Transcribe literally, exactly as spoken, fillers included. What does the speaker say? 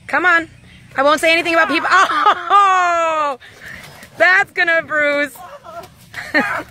Come on. I won't say anything about people. Oh, that's gonna bruise.